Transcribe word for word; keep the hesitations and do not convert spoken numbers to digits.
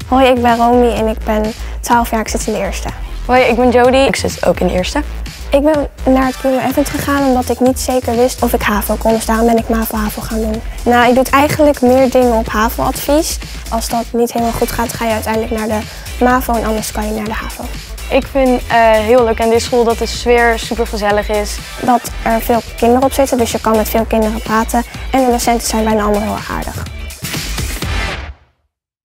Hoi, ik ben Romy en ik ben twaalf jaar, ik zit in de eerste. Hoi, ik ben Jody. Ik zit ook in de eerste. Ik ben naar het Kingdom Advent gegaan omdat ik niet zeker wist of ik HAVO kon, dus daarom ben ik MAVO-HAVO gaan doen. Nou, je doet eigenlijk meer dingen op HAVO-advies. Als dat niet helemaal goed gaat, ga je uiteindelijk naar de MAVO en anders kan je naar de HAVO. Ik vind uh, heel leuk aan deze school dat de sfeer super gezellig is. Dat er veel kinderen op zitten, dus je kan met veel kinderen praten en de docenten zijn bijna allemaal heel erg aardig.